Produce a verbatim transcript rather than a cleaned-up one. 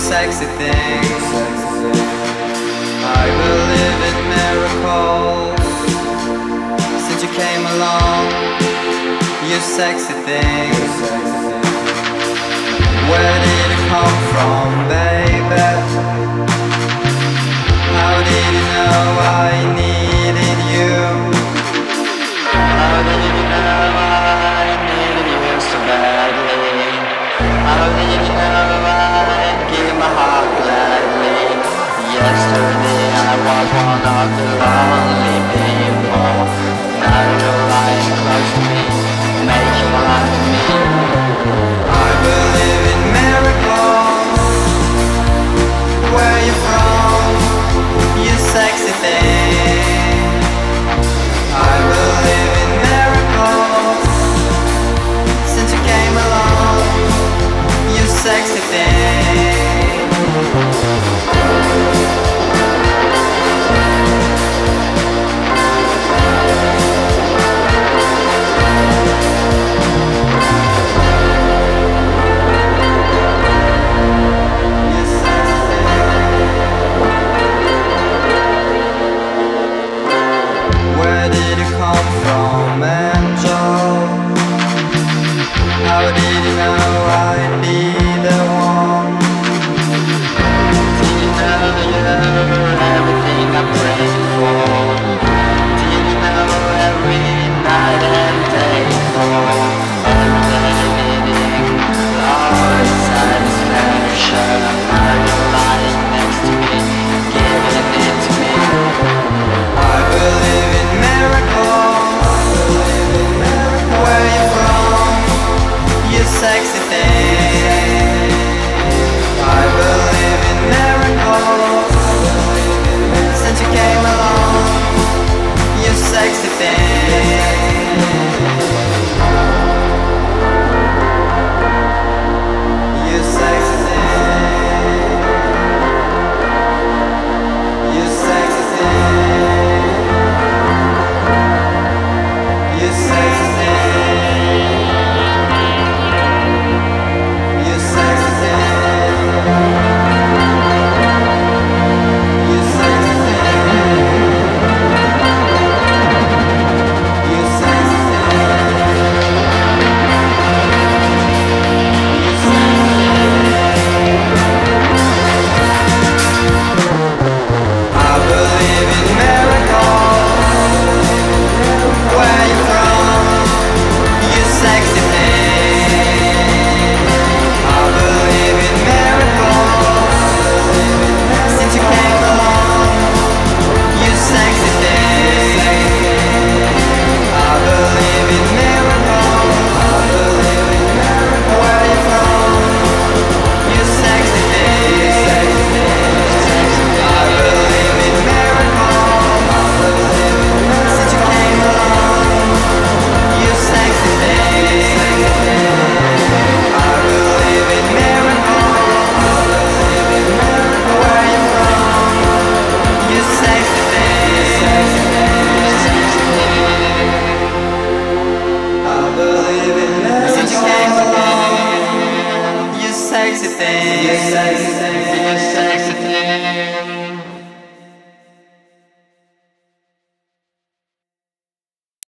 sexy thing. I believe in miracles since you came along, you sexy thing. Where did it come from, baby? How did you know I needed you? How did you know I needed you so badly? How did you know I give my heart gladly? Yesterday I was one of the lonely people. Now you're lying close to me, making love to me. I believe in miracles. Where you from, you sexy thing? I believe in miracles since you came along, you sexy thing. Where did you come from, angel? How did you know I'd be the one? Did you know you're everything I pray for? Did you know every night and day for? Everything, Lord, satisfaction. Now you're lying next to me, giving it to me. I believe in miracles. Where you from, you sexy thing? I believe in miracles since you came along, you sexy thing. You sexy thing. You sexy thing. You sexy thing. You sexy thing. You sexy thing. You sexy I believe in miracles. Where you from, you sexy thing? I believe in miracles since you came along, you sexy thing. I believe in miracles. Where you from, you sexy thing? I believe in miracles since you came along, you sexy thing. I believe in miracles. Where you from, you sexy thing. I believe in miracles since you came along, you sexy thing.